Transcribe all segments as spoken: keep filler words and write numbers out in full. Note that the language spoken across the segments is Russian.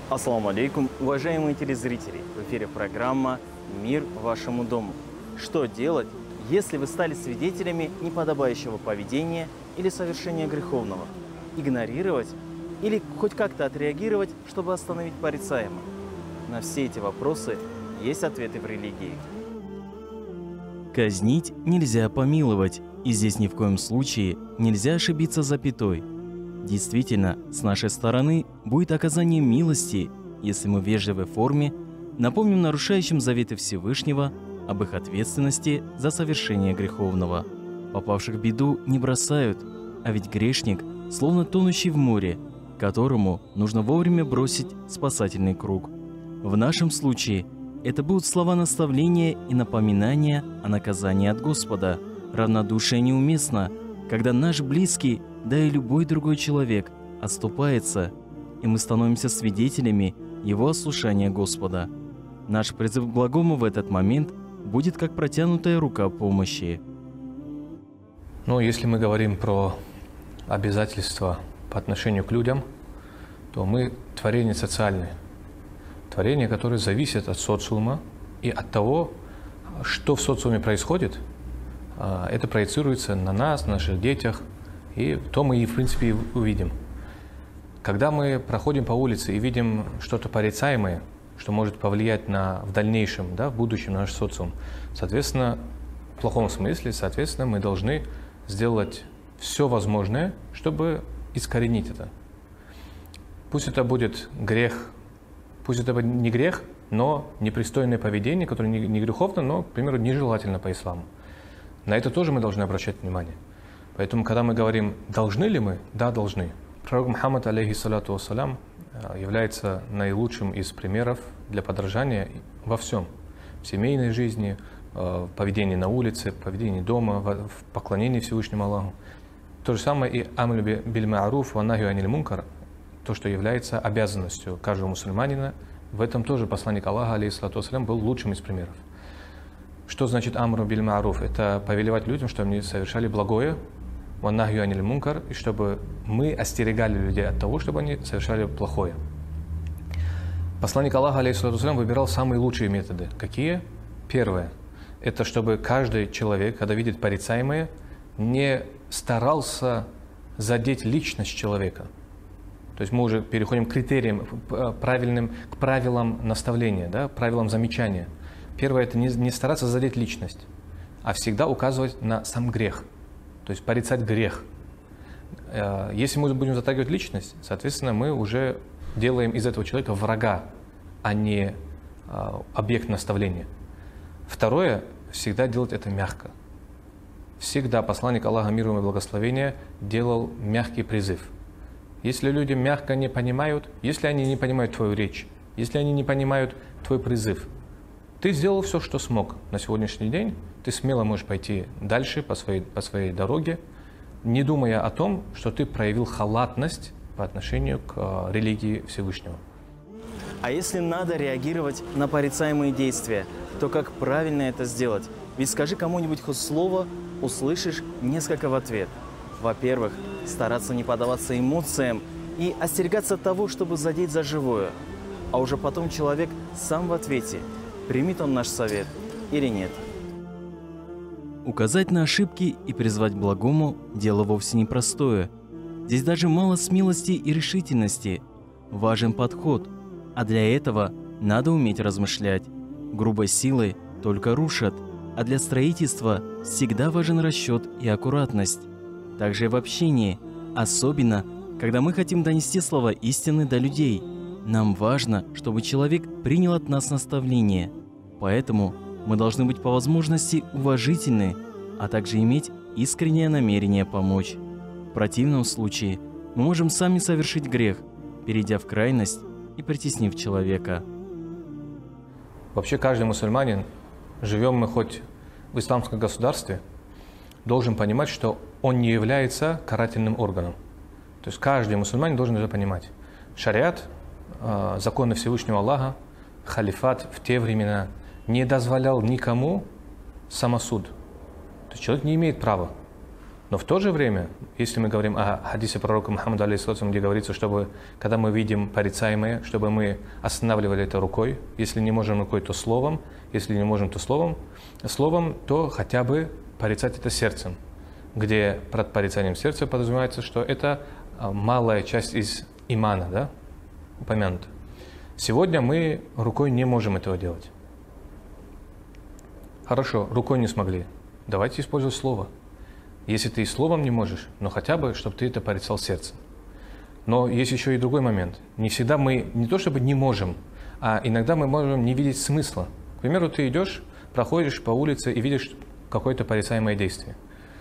Ассаламу алейкум, уважаемые телезрители! В эфире программа «Мир вашему дому». Что делать, если вы стали свидетелями неподобающего поведения или совершения греховного? Игнорировать или хоть как-то отреагировать, чтобы остановить порицаемое? На все эти вопросы есть ответы в религии. Казнить нельзя помиловать, и здесь ни в коем случае нельзя ошибиться запятой. Действительно, с нашей стороны будет оказание милости, если мы в вежливой форме напомним нарушающим заветы Всевышнего об их ответственности за совершение греховного. Попавших в беду не бросают, а ведь грешник словно тонущий в море, которому нужно вовремя бросить спасательный круг. В нашем случае это будут слова наставления и напоминания о наказании от Господа. Равнодушие неуместно, когда наш близкий, да и любой другой человек, отступается, и мы становимся свидетелями его ослушания Господа. Наш призыв к благому в этот момент будет как протянутая рука помощи. Ну, если мы говорим про обязательства по отношению к людям, то мы творение социальное. Творение, которое зависит от социума и от того, что в социуме происходит. Это проецируется на нас, на наших детях, и то мы и, в принципе, увидим. Когда мы проходим по улице и видим что-то порицаемое, что может повлиять на, в дальнейшем, да, в будущем на наш социум, соответственно, в плохом смысле, соответственно, мы должны сделать все возможное, чтобы искоренить это. Пусть это будет грех, пусть это будет не грех, но непристойное поведение, которое не, не греховно, но, к примеру, нежелательно по исламу. На это тоже мы должны обращать внимание. Поэтому, когда мы говорим, должны ли мы? Да, должны. Пророк Мухаммад, алейхиссалату вассалям, является наилучшим из примеров для подражания во всем. В семейной жизни, в поведении на улице, в поведении дома, в поклонении Всевышнему Аллаху. То же самое и амлю биль ма'руф ва нахью аниль мункар, то, что является обязанностью каждого мусульманина. В этом тоже посланник Аллаха, алейхиссалату вассалям, был лучшим из примеров. Что значит амру биль ма'руф? Это повелевать людям, чтобы они совершали благое, ва нахью аниль мункар, и чтобы мы остерегали людей от того, чтобы они совершали плохое. Посланник Аллаха, алейхиссалату вассалям, выбирал самые лучшие методы. Какие? Первое. Это чтобы каждый человек, когда видит порицаемое, не старался задеть личность человека. То есть мы уже переходим к критериям, правильным, к правилам наставления, да, правилам замечания. Первое – это не, не стараться задеть личность, а всегда указывать на сам грех, то есть порицать грех. Если мы будем затрагивать личность, соответственно, мы уже делаем из этого человека врага, а не объект наставления. Второе – всегда делать это мягко. Всегда посланник Аллаха, мир ему и благословения, делал мягкий призыв. Если люди мягко не понимают, если они не понимают твою речь, если они не понимают твой призыв, ты сделал все, что смог на сегодняшний день, ты смело можешь пойти дальше по своей, по своей дороге, не думая о том, что ты проявил халатность по отношению к э, религии Всевышнего. А если надо реагировать на порицаемые действия, то как правильно это сделать? Ведь скажи кому-нибудь хоть слово, услышишь несколько в ответ. Во-первых, стараться не поддаваться эмоциям и остерегаться того, чтобы задеть за живое. А уже потом человек сам в ответе, примет он наш совет или нет. Указать на ошибки и призвать к благому – дело вовсе непростое. Здесь даже мало смелости и решительности. Важен подход, а для этого надо уметь размышлять. Грубой силой только рушат, а для строительства всегда важен расчет и аккуратность. Также и в общении, особенно, когда мы хотим донести слова истины до людей. Нам важно, чтобы человек принял от нас наставление. Поэтому мы должны быть по возможности уважительны, а также иметь искреннее намерение помочь. В противном случае мы можем сами совершить грех, перейдя в крайность и притеснив человека. Вообще каждый мусульманин, живем мы хоть в исламском государстве, должен понимать, что он не является карательным органом. То есть каждый мусульманин должен это понимать. Шариат, законы Всевышнего Аллаха, халифат в те времена не дозволял никому самосуд. То есть человек не имеет права Но в то же время, если мы говорим о хадисе пророка Мухаммада, алейхиссалам, где говорится, чтобы, когда мы видим порицаемое, чтобы мы останавливали это рукой, если не можем рукой, то словом, если не можем, то словом, словом, то хотя бы порицать это сердцем, где под порицанием сердца подразумевается, что это малая часть из имана, да, упомянута. Сегодня мы рукой не можем этого делать. Хорошо, рукой не смогли. Давайте использовать слово. Если ты и словом не можешь, но хотя бы, чтобы ты это порицал сердцем. Но есть еще и другой момент. Не всегда мы не то чтобы не можем, а иногда мы можем не видеть смысла. К примеру, ты идешь, проходишь по улице и видишь какое-то порицаемое действие.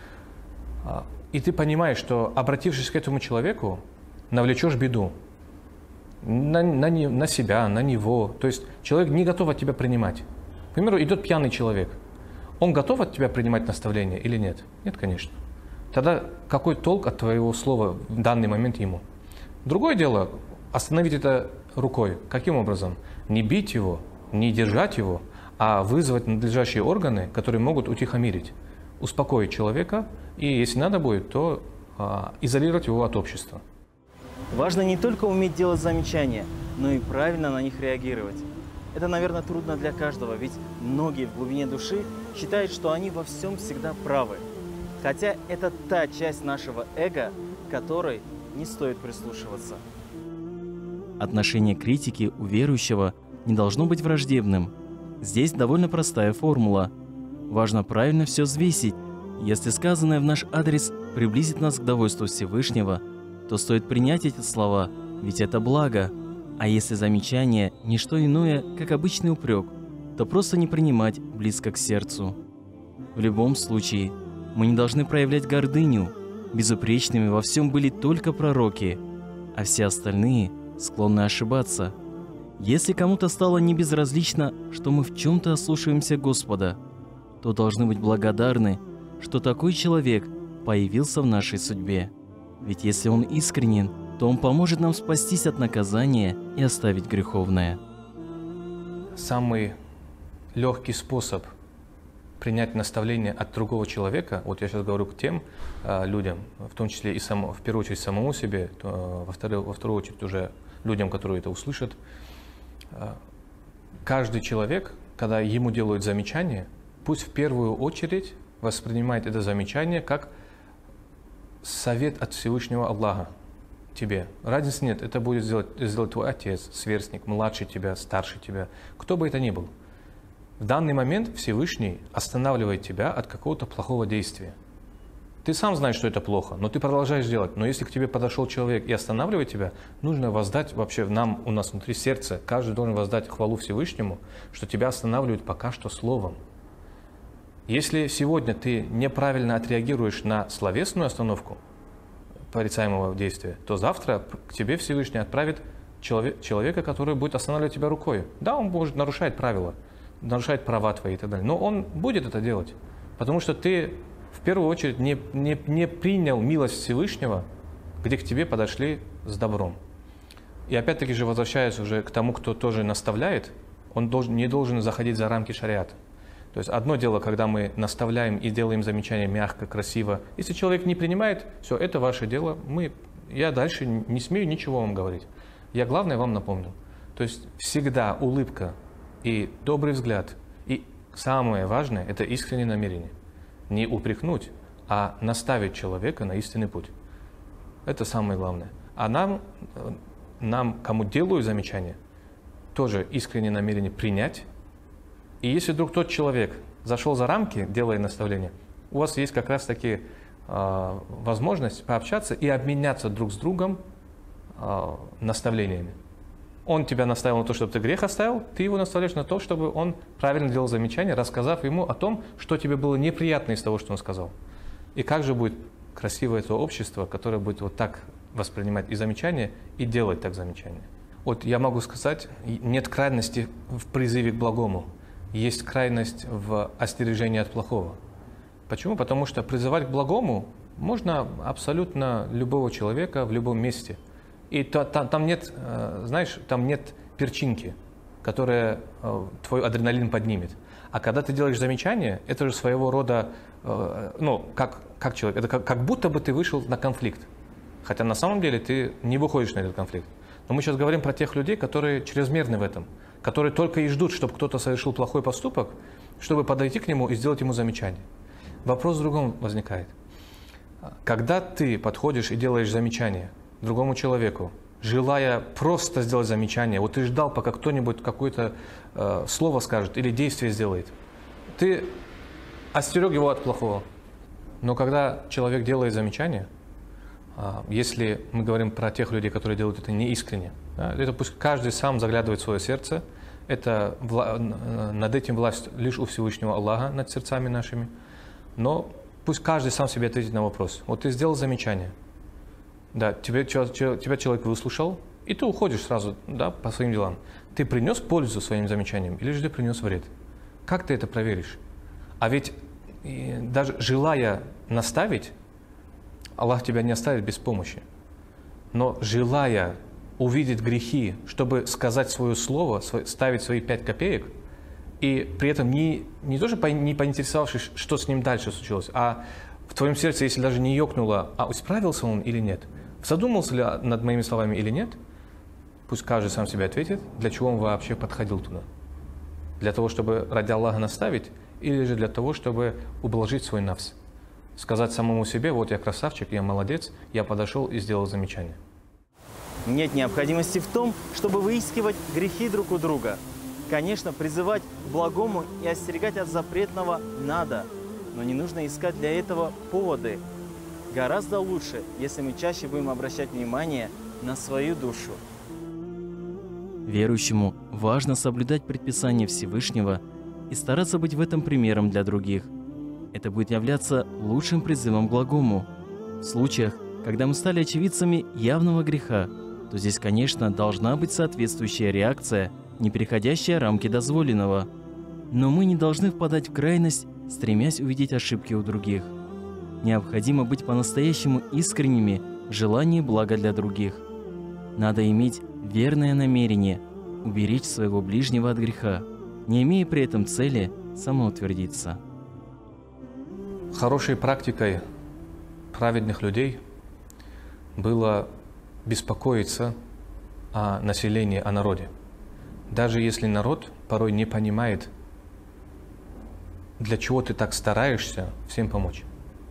И ты понимаешь, что, обратившись к этому человеку, навлечешь беду. На, на, на себя, на него. То есть человек не готов от тебя принимать. К примеру, идет пьяный человек. Он готов от тебя принимать наставления или нет? Нет, конечно. Тогда какой толк от твоего слова в данный момент ему? Другое дело, остановить это рукой. Каким образом? Не бить его, не держать его, а вызвать надлежащие органы, которые могут утихомирить, успокоить человека, и если надо будет, то а, изолировать его от общества. Важно не только уметь делать замечания, но и правильно на них реагировать. Это, наверное, трудно для каждого, ведь многие в глубине души считают, что они во всем всегда правы. Хотя это та часть нашего эго, к которой не стоит прислушиваться. Отношение критики у верующего не должно быть враждебным. Здесь довольно простая формула. Важно правильно все взвесить. Если сказанное в наш адрес приблизит нас к довольству Всевышнего, то стоит принять эти слова, ведь это благо. А если замечание – не что иное, как обычный упрек, то просто не принимать близко к сердцу. В любом случае, мы не должны проявлять гордыню. Безупречными во всем были только пророки, а все остальные склонны ошибаться. Если кому-то стало небезразлично, что мы в чем-то ослушаемся Господа, то должны быть благодарны, что такой человек появился в нашей судьбе. Ведь если он искренен, то он поможет нам спастись от наказания и оставить греховное. Самый легкий способ принять наставление от другого человека, вот я сейчас говорю к тем э, людям, в том числе и само, в первую очередь самому себе, то, э, во, вторую, во вторую очередь уже людям, которые это услышат. Э, каждый человек, когда ему делают замечание, пусть в первую очередь воспринимает это замечание как совет от Всевышнего Аллаха тебе. Разницы нет, это будет сделать, сделать твой отец, сверстник, младший тебя, старший тебя, кто бы это ни был. В данный момент Всевышний останавливает тебя от какого-то плохого действия. Ты сам знаешь, что это плохо, но ты продолжаешь делать. Но если к тебе подошел человек и останавливает тебя, нужно воздать вообще нам, у нас внутри сердца, каждый должен воздать хвалу Всевышнему, что тебя останавливают пока что словом. Если сегодня ты неправильно отреагируешь на словесную остановку порицаемого действия, то завтра к тебе Всевышний отправит человек, человека, который будет останавливать тебя рукой. Да, он может нарушать правила, нарушать права твои и так далее, но он будет это делать, потому что ты в первую очередь не, не, не принял милость Всевышнего, где к тебе подошли с добром. И опять-таки же, возвращаясь уже к тому, кто тоже наставляет, он должен, не должен заходить за рамки шариата. То есть одно дело, когда мы наставляем и делаем замечания мягко, красиво. Если человек не принимает, все, это ваше дело. Мы, я дальше не смею ничего вам говорить. Я главное вам напомнил. То есть всегда улыбка и добрый взгляд. И самое важное – это искреннее намерение. Не упрекнуть, а наставить человека на истинный путь. Это самое главное. А нам, нам кому делаю замечания, тоже искреннее намерение принять. И если вдруг тот человек зашел за рамки, делая наставление, у вас есть как раз-таки э, возможность пообщаться и обменяться друг с другом э, наставлениями. Он тебя наставил на то, чтобы ты грех оставил, ты его наставляешь на то, чтобы он правильно делал замечание, рассказав ему о том, что тебе было неприятно из того, что он сказал. И как же будет красивое это общество, которое будет вот так воспринимать и замечания, и делать так замечания. Вот я могу сказать, нет крайности в призыве к благому. Есть крайность в остережении от плохого. Почему? Потому что призывать к благому можно абсолютно любого человека в любом месте. И то, там, там нет, знаешь, там нет перчинки. которое э, твой адреналин поднимет. А когда ты делаешь замечание, это же своего рода, э, ну, как, как человек, это как, как будто бы ты вышел на конфликт. Хотя на самом деле ты не выходишь на этот конфликт. Но мы сейчас говорим про тех людей, которые чрезмерны в этом, которые только и ждут, чтобы кто-то совершил плохой поступок, чтобы подойти к нему и сделать ему замечание. Вопрос в другом возникает. Когда ты подходишь и делаешь замечание другому человеку, желая просто сделать замечание, вот ты ждал, пока кто-нибудь какое-то э, слово скажет или действие сделает, ты остерег его от плохого. Но когда человек делает замечание, э, если мы говорим про тех людей, которые делают это неискренне, да, это пусть каждый сам заглядывает в свое сердце, это вла- над этим власть лишь у Всевышнего Аллаха над сердцами нашими, но пусть каждый сам себе ответит на вопрос. Вот ты сделал замечание, да, тебя, тебя человек выслушал, и ты уходишь сразу, да, по своим делам. Ты принес пользу своим замечанием или же ты принес вред? Как ты это проверишь? А ведь и, даже желая наставить, Аллах тебя не оставит без помощи. Но желая увидеть грехи, чтобы сказать свое слово, ставить свои пять копеек, и при этом не, не тоже не поинтересовавшись, что с ним дальше случилось, а в твоем сердце, если даже не ёкнуло, а исправился он или нет, задумался ли над моими словами или нет, пусть каждый сам себе ответит, для чего он вообще подходил туда. Для того, чтобы ради Аллаха наставить, или же для того, чтобы ублажить свой нафс. Сказать самому себе: вот я красавчик, я молодец, я подошел и сделал замечание. Нет необходимости в том, чтобы выискивать грехи друг у друга. Конечно, призывать к благому и остерегать от запретного надо, но не нужно искать для этого поводы. Гораздо лучше, если мы чаще будем обращать внимание на свою душу. Верующему важно соблюдать предписания Всевышнего и стараться быть в этом примером для других. Это будет являться лучшим призывом к благому. В случаях, когда мы стали очевидцами явного греха, то здесь, конечно, должна быть соответствующая реакция, не переходящая рамки дозволенного. Но мы не должны впадать в крайность, стремясь увидеть ошибки у других. Необходимо быть по-настоящему искренними в желании блага для других. Надо иметь верное намерение уберечь своего ближнего от греха, не имея при этом цели самоутвердиться. Хорошей практикой праведных людей было беспокоиться о населении, о народе. Даже если народ порой не понимает, для чего ты так стараешься всем помочь.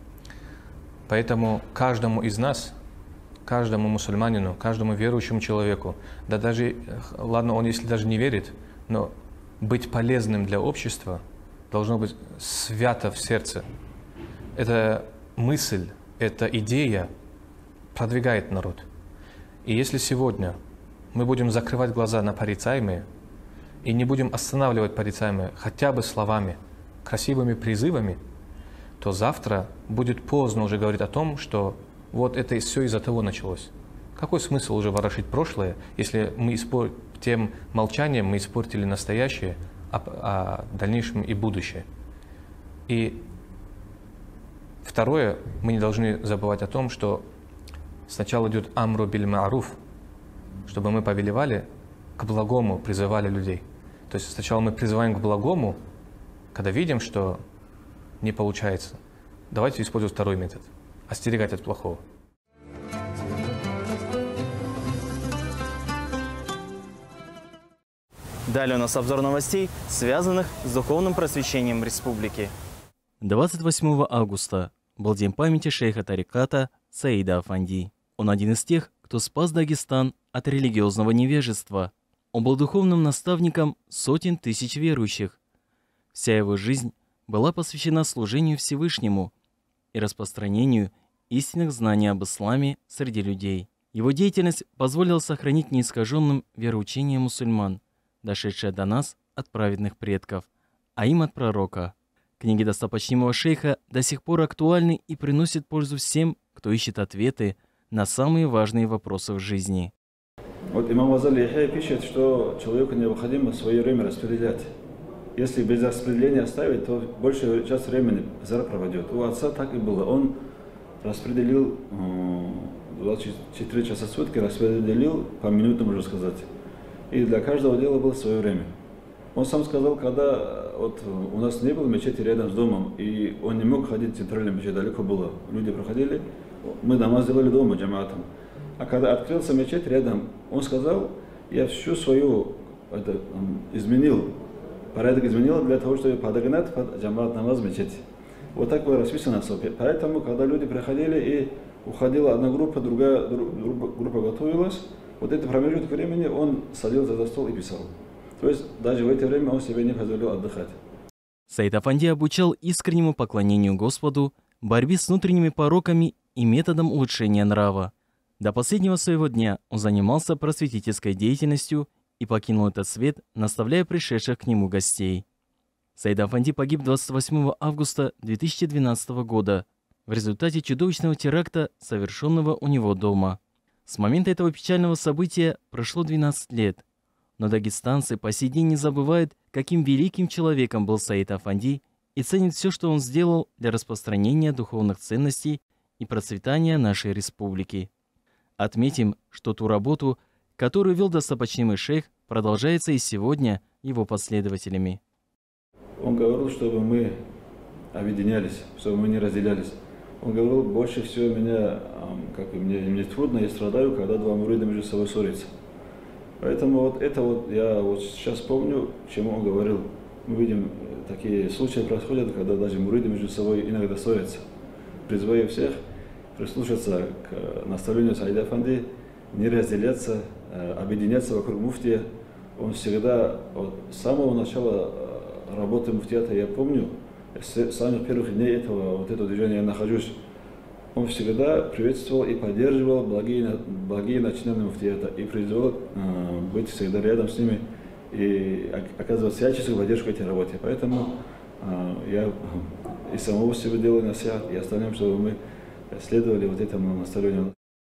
Поэтому каждому из нас, каждому мусульманину, каждому верующему человеку, да даже, ладно, он если даже не верит, но быть полезным для общества должно быть свято в сердце. Эта мысль, эта идея продвигает народ. И если сегодня мы будем закрывать глаза на порицаемые и не будем останавливать порицаемые хотя бы словами, красивыми призывами, то завтра будет поздно уже говорить о том, что вот это все из-за того началось. Какой смысл уже ворошить прошлое, если мы испор... тем молчанием мы испортили настоящее, а, а дальнейшем и будущее. И второе, мы не должны забывать о том, что сначала идет амру биль ма'руф, чтобы мы повелевали к благому, призывали людей. То есть сначала мы призываем к благому, когда видим, что не получается. Давайте использовать второй метод – остерегать от плохого. Далее у нас обзор новостей, связанных с духовным просвещением республики. двадцать восьмого августа был день памяти шейха тариката Саида Афанди. Он один из тех, кто спас Дагестан от религиозного невежества. Он был духовным наставником сотен тысяч верующих. Вся его жизнь была посвящена служению Всевышнему и распространению истинных знаний об исламе среди людей. Его деятельность позволила сохранить неискаженным вероучение мусульман, дошедшее до нас от праведных предков, а им от пророка. Книги достопочтимого шейха до сих пор актуальны и приносят пользу всем, кто ищет ответы на самые важные вопросы в жизни. Вот имам Азали пишет, что человеку необходимо свое время распределять. Если без распределения оставить, то большую часть времени зря проводит. У отца так и было. Он распределил двадцать четыре часа в сутки, распределил по минутам, можно сказать. и для каждого дела было свое время. Он сам сказал, когда вот, у нас не было мечети рядом с домом, и он не мог ходить в центральную мечеть, далеко было. Люди проходили, мы намаз делали дома джамаатом. А когда открылся мечеть рядом, он сказал, я всю свою это, изменил, порядок изменил для того, чтобы подогнать под джамаат намаз в мечети. Вот так было расписано. Поэтому, когда люди приходили и уходила одна группа, другая группа, группа готовилась, вот этот промежуток времени он садился за стол и писал. То есть даже в это время он себе не позволил отдыхать. Саид Афанди обучал искреннему поклонению Господу, борьбе с внутренними пороками и методом улучшения нрава. До последнего своего дня он занимался просветительской деятельностью и покинул этот свет, наставляя пришедших к нему гостей. Саид Афанди погиб двадцать восьмого августа две тысячи двенадцатого года в результате чудовищного теракта, совершенного у него дома. С момента этого печального события прошло двенадцать лет, но дагестанцы по сей день не забывают, каким великим человеком был Саид Афанди и ценят все, что он сделал для распространения духовных ценностей и процветания нашей республики. Отметим, что ту работу, которую вел достопочтимый шейх, продолжается и сегодня его последователями. Он говорил, чтобы мы объединялись, чтобы мы не разделялись. Он говорил, больше всего меня, как и мне, мне трудно, я страдаю, когда два мурида между собой ссорятся. Поэтому вот это вот я вот сейчас помню, чему он говорил. Мы видим, такие случаи происходят, когда даже муриды между собой иногда ссорятся. Призываю всех прислушаться к наставлению Саида Афанди, не разделяться, объединяться вокруг муфтия. Он всегда, вот, с самого начала работы муфтията, я помню, с самых первых дней этого, вот этого движения я нахожусь, он всегда приветствовал и поддерживал благие, благие начинания муфтията и призывал э, быть всегда рядом с ними и оказывать всяческую поддержку этой работе. Поэтому э, я и самого себе делаю насихат, и остальным, чтобы мы следовали вот этому наставлению.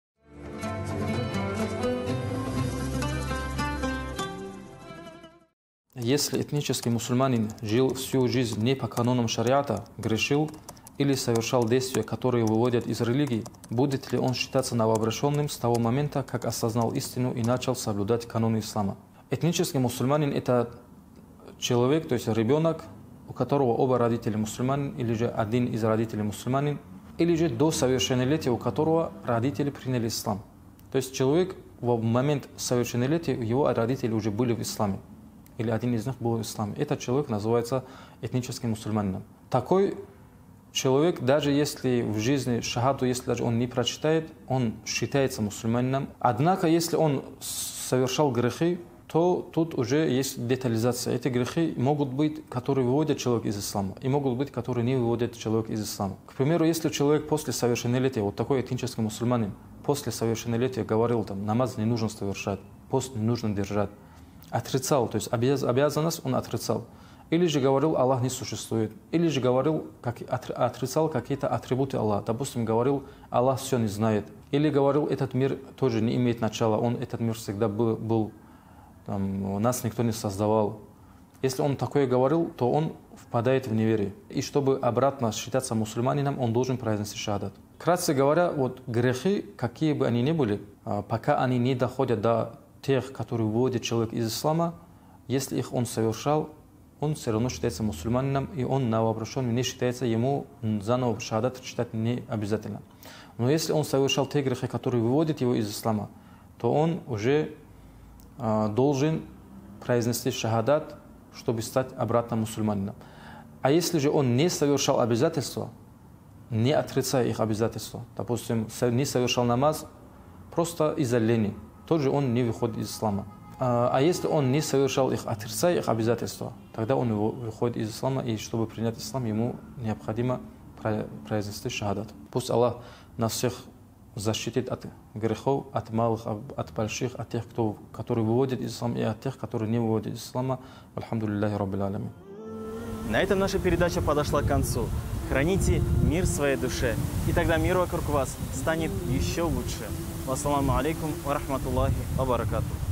Если этнический мусульманин жил всю жизнь не по канонам шариата, грешил или совершал действия, которые выводят из религии, будет ли он считаться новообращенным с того момента, как осознал истину и начал соблюдать каноны ислама? Этнический мусульманин – это человек, то есть ребенок, у которого оба родителя мусульманин, или же один из родителей мусульманин, или же до совершеннолетия, у которого родители приняли ислам. То есть человек в момент совершеннолетия, его родители уже были в исламе, или один из них был в исламе. Этот человек называется этническим мусульманином. Такой человек, даже если в жизни шахаду, если даже он не прочитает, он считается мусульманином. Однако, если он совершал грехи, то тут уже есть детализация. Эти грехи могут быть, которые выводят человека из ислама, и могут быть, которые не выводят человека из ислама. К примеру, если человек после совершеннолетия, вот такой этнический мусульманин, после совершеннолетия говорил, там, намаз не нужно совершать, пост не нужно держать, отрицал, то есть обязанность он отрицал. Или же говорил, Аллах не существует. Или же говорил, как, отрицал какие-то атрибуты Аллаха. Допустим, говорил, Аллах все не знает. Или говорил, этот мир тоже не имеет начала. Он, этот мир всегда был, был там, нас никто не создавал. Если он такое говорил, то он впадает в неверие. И чтобы обратно считаться мусульманином, он должен произнести шахадат. Кратко говоря, вот грехи, какие бы они ни были, пока они не доходят до тех, которые выводят человека из ислама, если их он совершал, он все равно считается мусульманином, и он новообращенным не считается, ему заново шахадат читать не обязательно. Но если он совершал те грехи, которые выводят его из ислама, то он уже э, должен произнести шахадат, чтобы стать обратно мусульманином. А если же он не совершал обязательства, не отрицая их обязательства, допустим, не совершал намаз, просто из-за лени, тоже он не выходит из ислама. А если он не совершал их, отрицая их обязательства, тогда он выходит из ислама, и чтобы принять ислам, ему необходимо произнести шахадат. Пусть Аллах нас всех защитит от грехов, от малых, от больших, от тех, кто, которые выводят из ислама, и от тех, которые не выводят из ислама. Альхамдулиллахи раббил алямин. На этом наша передача подошла к концу. Храните мир в своей душе, и тогда мир вокруг вас станет еще лучше. Вассаламу алейкум ва рахматуллахи ва баракатух.